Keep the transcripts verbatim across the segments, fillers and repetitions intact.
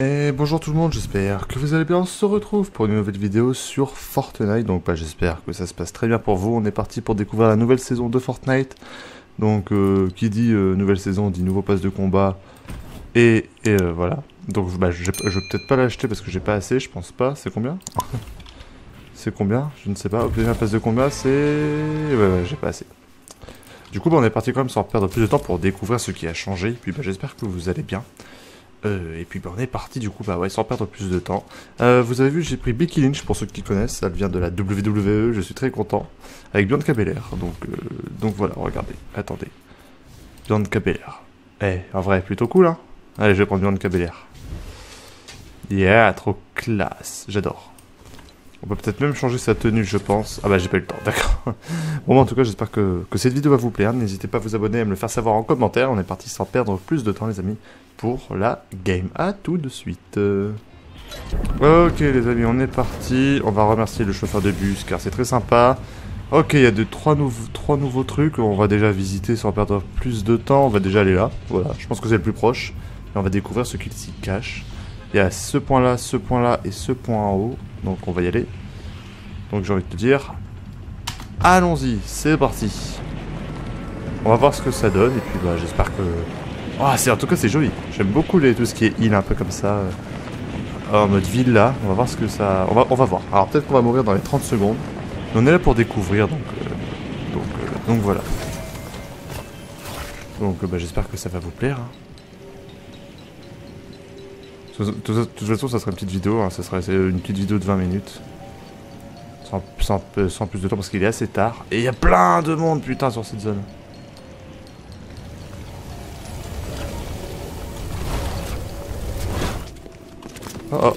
Et bonjour tout le monde, j'espère que vous allez bien. On se retrouve pour une nouvelle vidéo sur Fortnite. Donc bah, j'espère que ça se passe très bien pour vous. On est parti pour découvrir la nouvelle saison de Fortnite. Donc euh, qui dit euh, nouvelle saison dit nouveau pass de combat. Et, et euh, voilà. Donc bah, je, je vais peut-être pas l'acheter parce que j'ai pas assez, je pense pas. C'est combien? C'est combien? Je ne sais pas. Obtenir un pass de combat, c'est... Ouais, ouais, j'ai pas assez. Du coup, bah, on est parti quand même sans perdre plus de temps pour découvrir ce qui a changé. Et puis bah, j'espère que vous allez bien. Euh, et puis bah, on est parti du coup, bah ouais, sans perdre plus de temps. Euh, vous avez vu, j'ai pris Becky Lynch pour ceux qui connaissent, elle vient de la W W E, je suis très content. Avec Bianca Belair, donc, euh, donc voilà, regardez, attendez. Bianca Belair. Eh, en vrai, plutôt cool, hein. Allez, je vais prendre Bianca Belair. Yeah, trop classe, j'adore. On peut peut-être même changer sa tenue, je pense. Ah bah j'ai pas eu le temps, d'accord. Bon, bah, en tout cas, j'espère que, que cette vidéo va vous plaire. N'hésitez pas à vous abonner et à me le faire savoir en commentaire. On est parti sans perdre plus de temps, les amis, pour la game. À tout de suite. Euh... Ok, les amis, on est parti. On va remercier le chauffeur de bus, car c'est très sympa. Ok, il y a de, trois, nou trois nouveaux trucs. On va déjà visiter sans perdre plus de temps. On va déjà aller là. Voilà, je pense que c'est le plus proche. Et on va découvrir ce qu'il s'y cache. Il y a ce point-là, ce point-là et ce point en haut. Donc on va y aller. Donc j'ai envie de te dire, allons-y, c'est parti. On va voir ce que ça donne et puis bah j'espère que... Ah, c'est en tout cas c'est joli. J'aime beaucoup les, tout ce qui est île un peu comme ça. Euh, en mode ville là. On va voir ce que ça... On va, on va voir. Alors peut-être qu'on va mourir dans les trente secondes. Mais on est là pour découvrir donc... Euh, donc, euh, donc voilà. Donc euh, bah, j'espère que ça va vous plaire. Hein. De toute façon ça sera une petite vidéo. Hein. Ça sera une petite vidéo de vingt minutes. Sans, sans, sans plus de temps parce qu'il est assez tard. Et il y a plein de monde putain sur cette zone. Oh oh.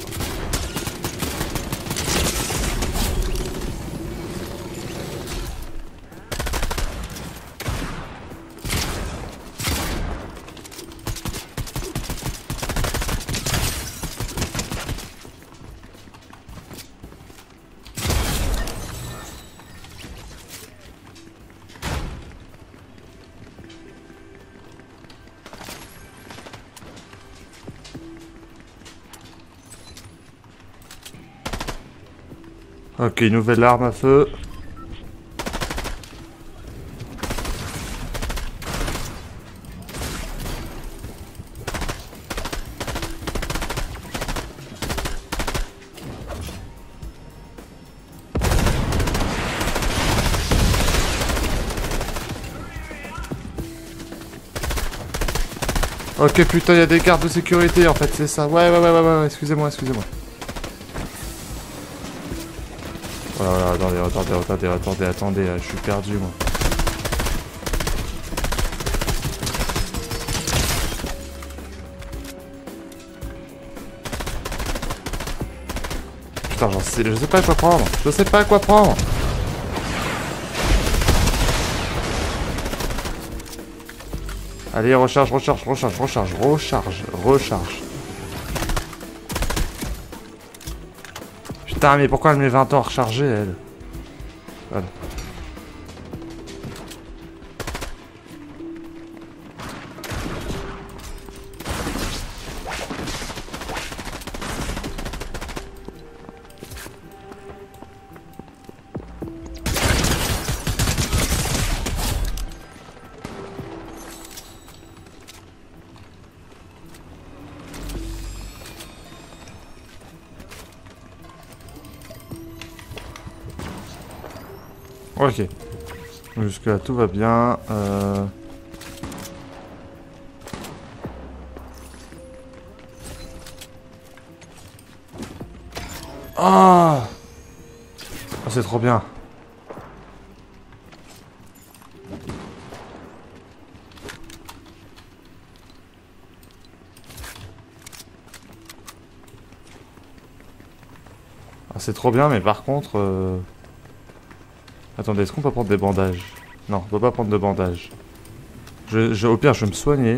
Ok, nouvelle arme à feu. Ok, putain, il y a des gardes de sécurité en fait, c'est ça. Ouais, ouais, ouais, ouais, ouais, excusez-moi, excusez-moi. Voilà, voilà, attendez, attendez, attendez, attendez, attendez, je suis perdu moi. Putain, j'en sais, je sais pas quoi prendre, je sais pas quoi prendre. Allez, recharge, recharge, recharge, recharge, recharge, recharge. Putain, mais pourquoi elle met vingt ans à recharger, elle? Voilà. Ok. Jusque là tout va bien. Euh... Ah, oh, c'est trop bien. Ah, c'est trop bien, mais par contre... Euh... Attendez, est-ce qu'on peut prendre des bandages? Non, on peut pas prendre de bandages. Je, je, au pire, je vais me soigner.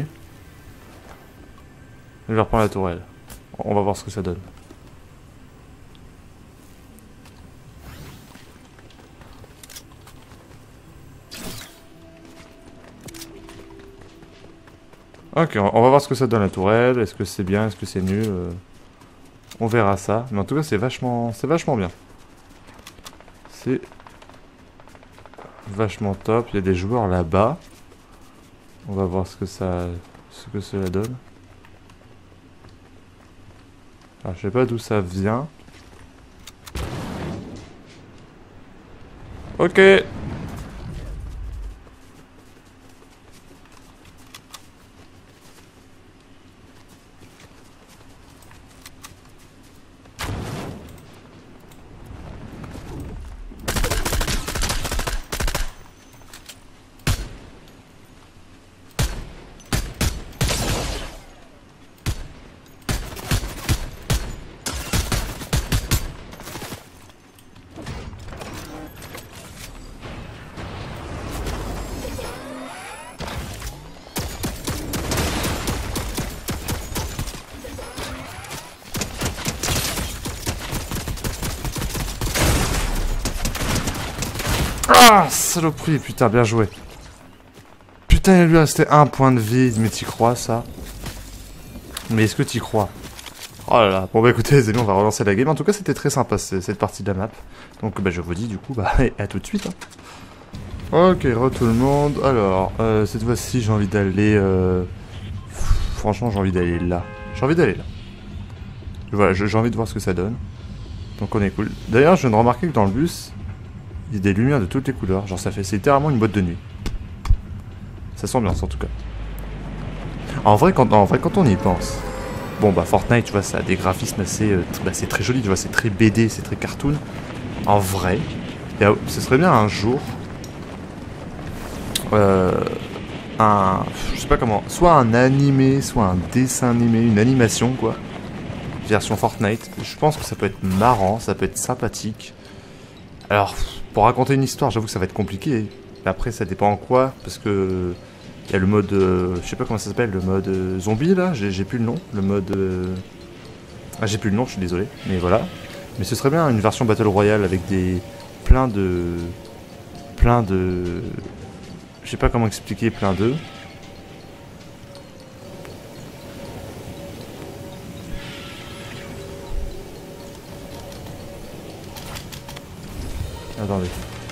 Je vais reprendre la tourelle. On va voir ce que ça donne. Ok, on va voir ce que ça donne la tourelle. Est-ce que c'est bien, est-ce que c'est nul euh... On verra ça. Mais en tout cas, c'est vachement, c'est vachement bien. C'est vachement top. Il y a des joueurs là-bas. On va voir ce que ça, ce que cela donne. Alors, je sais pas d'où ça vient. Ok. Ah, saloperie, putain, bien joué. Putain, il lui restait un point de vie, mais t'y crois, ça? Mais est-ce que t'y crois? Oh là là, bon bah écoutez les amis, on va relancer la game. En tout cas, c'était très sympa cette partie de la map. Donc bah je vous dis du coup, bah à tout de suite. Hein. Ok, re tout le monde. Alors, euh, cette fois-ci, j'ai envie d'aller... Euh... Franchement, j'ai envie d'aller là. J'ai envie d'aller là. Voilà, j'ai envie de voir ce que ça donne. Donc on est cool. D'ailleurs, je viens de remarquer que dans le bus... Il y a des lumières de toutes les couleurs, genre ça fait, c'est littéralement une boîte de nuit. Ça sent bien, en tout cas. En vrai, quand, en vrai, quand on y pense, bon bah Fortnite, tu vois, ça a des graphismes assez, euh, bah, c'est très joli, tu vois, c'est très B D, c'est très cartoon. En vrai, a, ce serait bien un jour, euh, un, je sais pas comment, soit un animé, soit un dessin animé, une animation quoi, version Fortnite. Je pense que ça peut être marrant, ça peut être sympathique. Alors, pour raconter une histoire, j'avoue que ça va être compliqué. Mais après, ça dépend en quoi, parce que il y a le mode, euh, je sais pas comment ça s'appelle, le mode euh, zombie là. J'ai plus le nom, le mode. Euh... Ah, j'ai plus le nom, je suis désolé. Mais voilà. Mais ce serait bien une version battle royale avec des plein de, plein de, je sais pas comment expliquer, plein de. Attendez.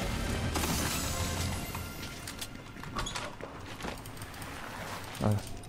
Ah.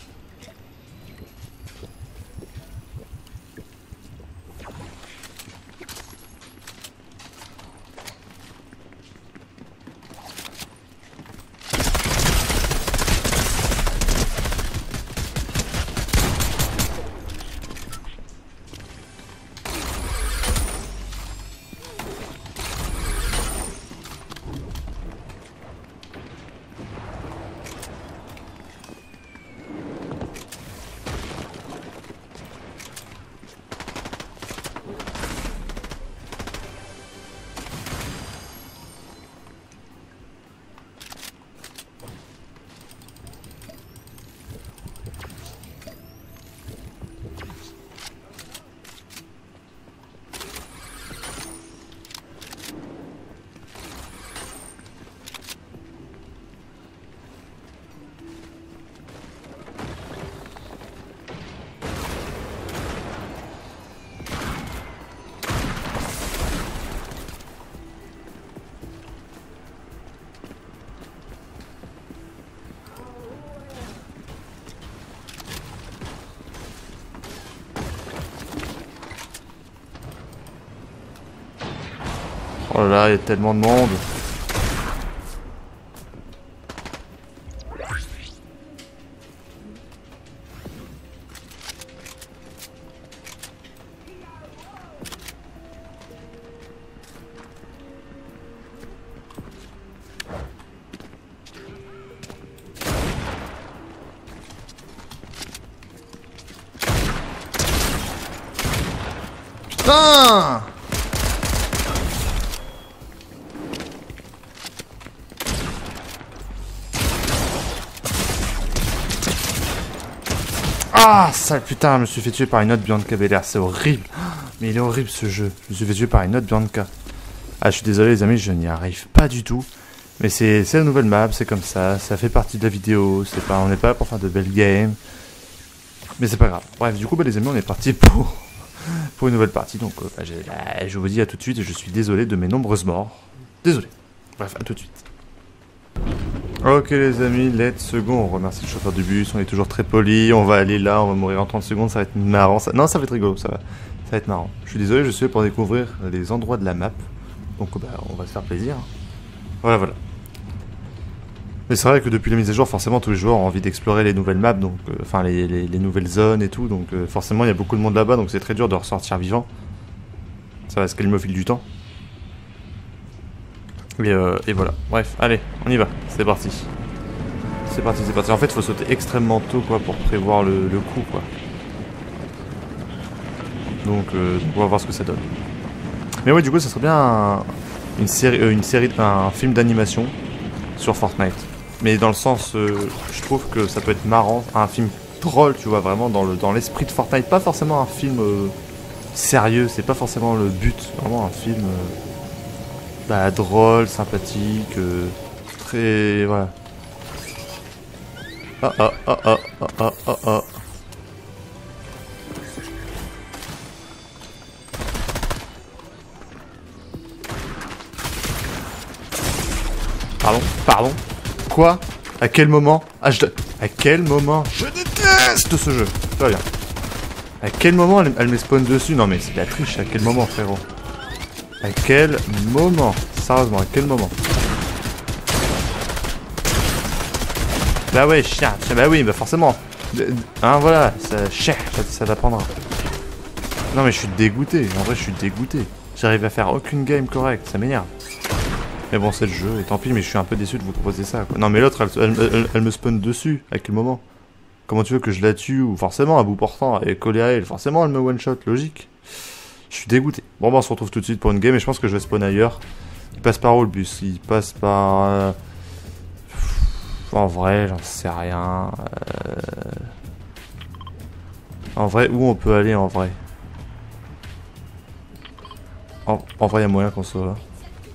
Oh là là, il y a tellement de monde. Putain! Ah, sale putain, je me suis fait tuer par une autre Bianca Belair, c'est horrible. Mais il est horrible ce jeu, je me suis fait tuer par une autre Bianca. Ah, je suis désolé les amis, je n'y arrive pas du tout. Mais c'est la nouvelle map, c'est comme ça, ça fait partie de la vidéo, c'est pas, on n'est pas là pour faire de belles games. Mais c'est pas grave. Bref, du coup, bah, les amis, on est parti pour pour une nouvelle partie. Donc euh, bah, bah, je vous dis à tout de suite et je suis désolé de mes nombreuses morts. Désolé. Bref, à tout de suite. Ok les amis, let's go, on remercie le chauffeur du bus, on est toujours très poli, on va aller là, on va mourir en trente secondes, ça va être marrant, ça... non ça va être rigolo, ça va, ça va être marrant. Je suis désolé, je suis là pour découvrir les endroits de la map, donc bah, on va se faire plaisir. Voilà, voilà. Mais c'est vrai que depuis la mise à jour, forcément tous les joueurs ont envie d'explorer les nouvelles maps, donc euh, enfin les, les, les nouvelles zones et tout, donc euh, forcément il y a beaucoup de monde là-bas, donc c'est très dur de ressortir vivant. Ça va se calmer au fil du temps. Et, euh, et voilà, bref, allez, on y va, c'est parti. C'est parti, c'est parti. En fait, il faut sauter extrêmement tôt quoi, pour prévoir le, le coup. Quoi. Donc, euh, on va voir ce que ça donne. Mais ouais, du coup, ça serait bien un, une série, euh, une série, un film d'animation sur Fortnite. Mais dans le sens, euh, je trouve que ça peut être marrant, un film drôle, tu vois, vraiment dans le dans l'esprit de Fortnite. Pas forcément un film euh, sérieux, c'est pas forcément le but. Vraiment un film... Euh, Bah, drôle, sympathique, euh, très... voilà. Ah ah ah ah ah ah ah ah. Pardon, pardon. Quoi? À quel moment? Ah, je... À quel moment? Je déteste ce jeu. Ça va bien. À quel moment elle, elle me spawn dessus? Non mais c'est de la triche, à quel moment frérot? À quel moment? Sérieusement, à quel moment? Bah ouais, chien, chien, bah oui, bah forcément. Hein, voilà, ça, chien, ça, ça t'apprendra. Non mais je suis dégoûté, en vrai je suis dégoûté. J'arrive à faire aucune game correcte, ça m'énerve. Mais bon, c'est le jeu, et tant pis, mais je suis un peu déçu de vous proposer ça, quoi. Non mais l'autre, elle, elle, elle, elle me spawn dessus, à quel moment? Comment tu veux que je la tue? Ou forcément, à bout portant, elle est collée à elle, forcément elle me one-shot, logique. Je suis dégoûté. Bon bah on se retrouve tout de suite pour une game et je pense que je vais spawn ailleurs. Il passe par où le bus? Il passe par... Euh... En vrai, j'en sais rien. Euh... En vrai, où on peut aller en vrai? En, en vrai, il y a moyen qu'on soit là.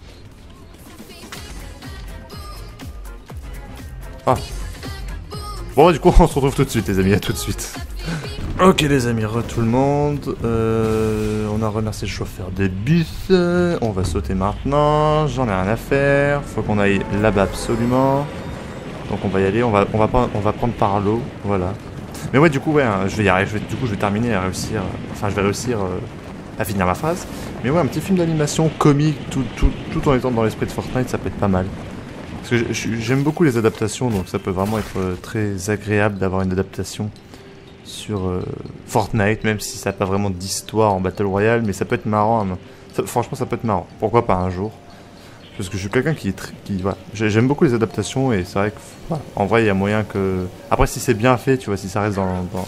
Ah. Bon, du coup, on se retrouve tout de suite, les amis. À tout de suite. Ok les amis, re tout le monde, euh, on a remercié le chauffeur de bus, on va sauter maintenant, j'en ai rien à faire, faut qu'on aille là-bas absolument, donc on va y aller, on va, on va, pas, on va prendre par l'eau, voilà. Mais ouais du coup ouais, hein, je vais y arriver, je vais, du coup je vais terminer à réussir, enfin je vais réussir euh, à finir ma phrase, mais ouais un petit film d'animation comique, tout, tout, tout en étant dans l'esprit de Fortnite, ça peut être pas mal. Parce que j'aime beaucoup les adaptations, donc ça peut vraiment être très agréable d'avoir une adaptation sur euh, Fortnite, même si ça n'a pas vraiment d'histoire en Battle Royale, mais ça peut être marrant. Hein. Ça, franchement, ça peut être marrant. Pourquoi pas un jour? Parce que je suis quelqu'un qui est très... Qui, voilà. J'aime beaucoup les adaptations et c'est vrai que... Voilà, en vrai, il y a moyen que... Après, si c'est bien fait, tu vois, si ça reste dans... dans...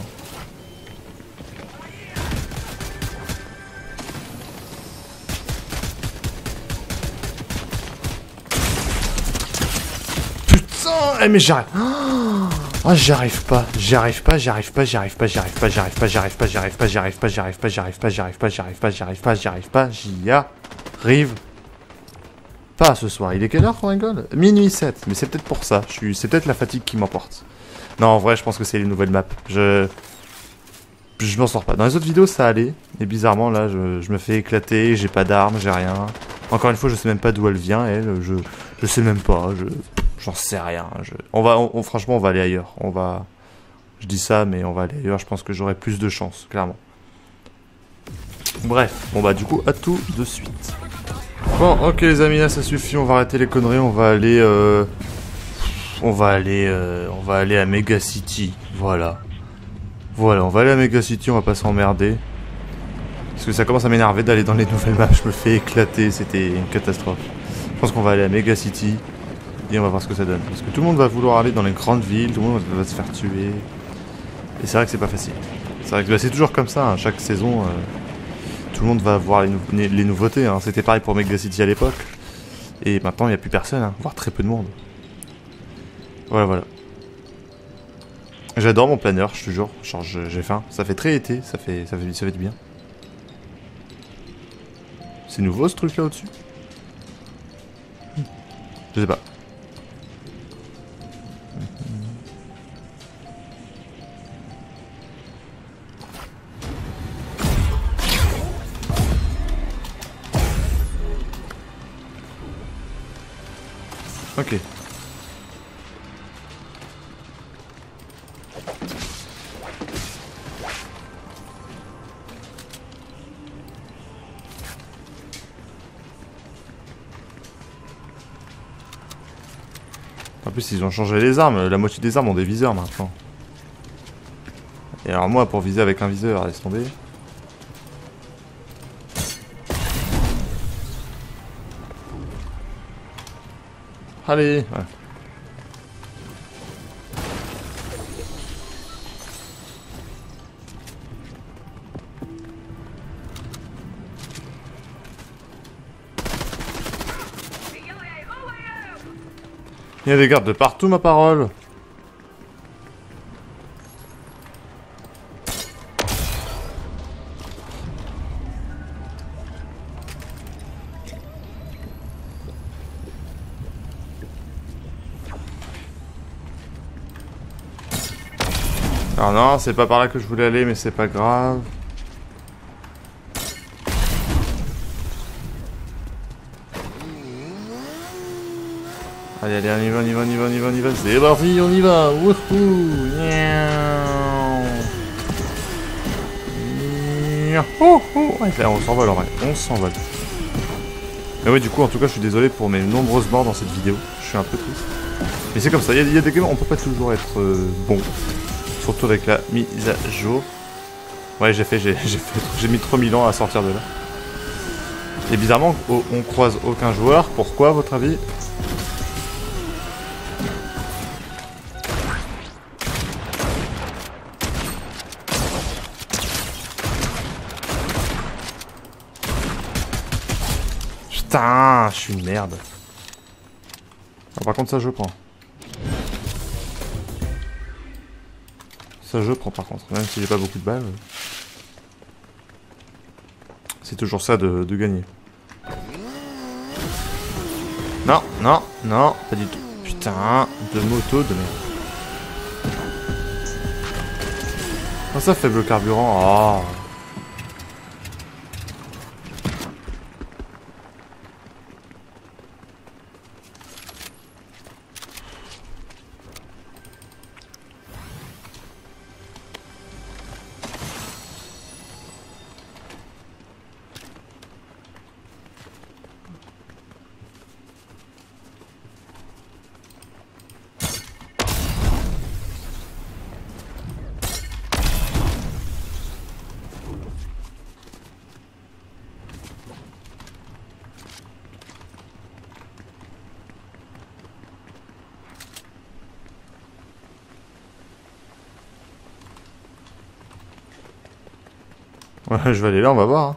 Putain, eh, mais j'arrive... Oh, j'y arrive pas, j'y arrive pas, j'y arrive pas, j'y arrive pas, j'y arrive pas, j'y arrive pas, j'y arrive pas, j'y arrive pas, j'y arrive pas, j'y arrive pas, j'y arrive pas, j'y arrive pas, j'y arrive pas, j'y arrive pas, j'y arrive pas, j'y arrive pas ce soir. Il est quelle heure qu'on rigole? Minuit sept, mais c'est peut-être pour ça, je suis, c'est peut-être la fatigue qui m'emporte. Non, en vrai, je pense que c'est les nouvelles maps. Je... Je m'en sors pas. Dans les autres vidéos, ça allait, et bizarrement, là, je, je me fais éclater, j'ai pas d'armes, j'ai rien. Encore une fois, je sais même pas d'où elle vient, elle, je, je sais même pas, je... J'en sais rien. Je... On va, on, on, franchement, on va aller ailleurs. On va. Je dis ça, mais on va aller ailleurs. Je pense que j'aurai plus de chance, clairement. Bref. Bon bah du coup, à tout de suite. Bon, ok les amis, là ça suffit. On va arrêter les conneries. On va aller. Euh... On va aller. Euh... On va aller à Mega City. Voilà. Voilà. On va aller à Mega City. On va pas s'emmerder. Parce que ça commence à m'énerver d'aller dans les nouvelles maps. Je me fais éclater. C'était une catastrophe. Je pense qu'on va aller à Mega City. Et on va voir ce que ça donne. Parce que tout le monde va vouloir aller dans les grandes villes, tout le monde va se faire tuer. Et c'est vrai que c'est pas facile. C'est vrai que bah, c'est toujours comme ça, hein. Chaque saison, euh, tout le monde va voir les, nou les nouveautés. Hein. C'était pareil pour Mega City à l'époque. Et maintenant, il n'y a plus personne, hein, voire très peu de monde. Voilà, voilà. J'adore mon planeur, je te jure. Genre, j'ai faim. Ça fait très été, ça fait, ça fait, ça fait du bien. C'est nouveau ce truc là au-dessus? Je sais pas. Ok. En plus, ils ont changé les armes. La moitié des armes ont des viseurs maintenant. Et alors moi, pour viser avec un viseur, laisse tomber. Allez, ouais. Il y a des gardes de partout, ma parole. Ah non, c'est pas par là que je voulais aller, mais c'est pas grave. Allez, allez, on y va, on y va, on y va, on y va, on y va. C'est parti, on y va. Wouhou. Ouais, on s'envole en vrai, on s'envole. Mais oui, du coup, en tout cas, je suis désolé pour mes nombreuses morts dans cette vidéo. Je suis un peu triste. Mais c'est comme ça, il y, y a des games, on peut pas toujours être euh, bon. Surtout avec la mise à jour. Ouais, j'ai fait, j'ai fait, j'ai mis trop mille ans à sortir de là. Et bizarrement, on croise aucun joueur. Pourquoi, à votre avis? Putain, je suis une merde. Ah, par contre, ça je prends. Ça je prends par contre, même si j'ai pas beaucoup de balles. C'est toujours ça de, de gagner. Non, non, non, pas du tout. Putain, de moto de merde. Oh, ça faible carburant. Oh. Ouais, je vais aller là, on va voir. Hein.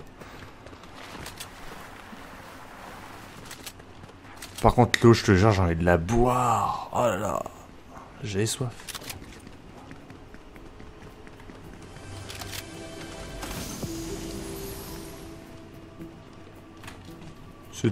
Par contre, l'eau, je te jure, j'ai envie de la boire. Oh là là. J'ai soif. C'est...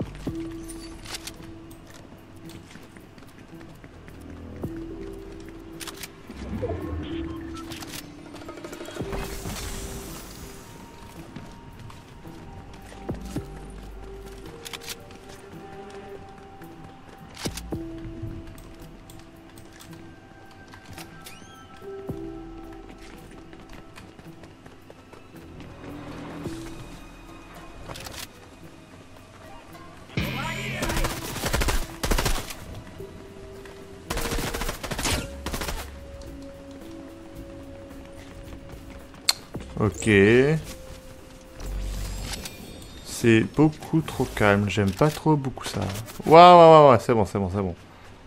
Ok. C'est beaucoup trop calme. J'aime pas trop beaucoup ça. Ouais, ouais, ouais, ouais. C'est bon, c'est bon, c'est bon.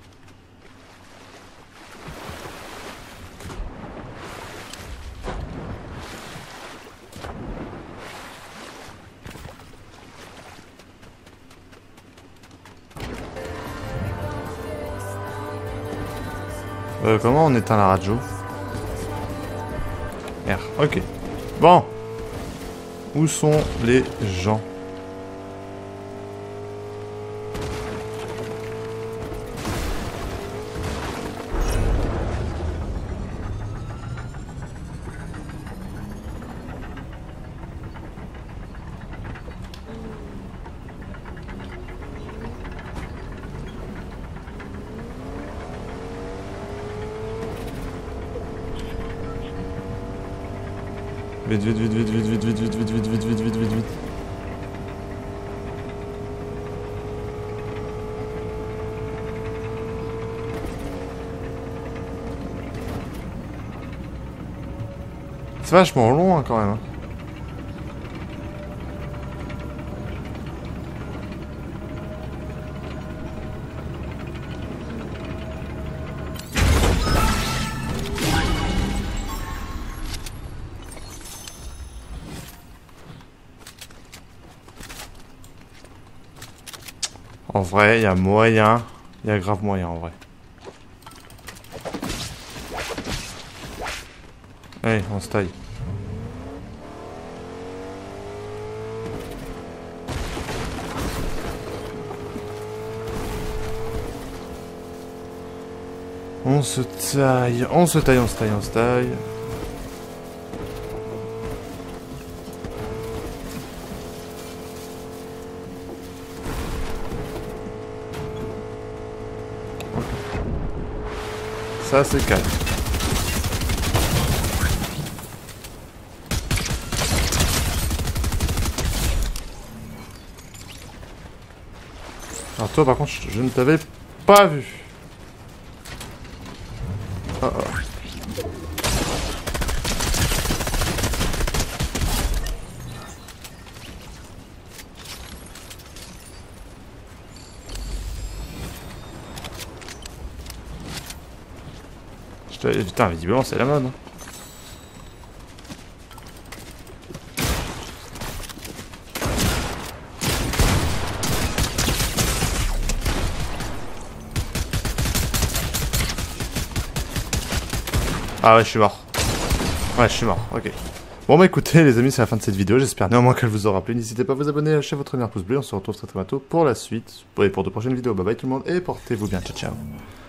Euh, comment on éteint la radio? R, ok. Bon. Où sont les gens? Vite, vite, vite, vite, vite, vite, vite, vite, vite, vite, vite, vite, vite, vite, vite. C'est vachement long hein, quand même. Hein. En vrai, il y a moyen. Il y a grave moyen en vrai. Allez, on se taille. On se taille, on se taille, on se taille, on se taille. Ça c'est calme. Alors toi par contre je, je ne t'avais pas vu. Oh, oh. Je te... Putain visiblement c'est la mode. Hein. Ah ouais, je suis mort. Ouais, je suis mort, ok. Bon bah écoutez les amis, c'est la fin de cette vidéo, j'espère néanmoins qu'elle vous aura plu. N'hésitez pas à vous abonner, à lâcher votre meilleur pouce bleu, on se retrouve très très bientôt pour la suite, et pour de prochaines vidéos. Bye bye tout le monde, et portez-vous bien, ciao ciao.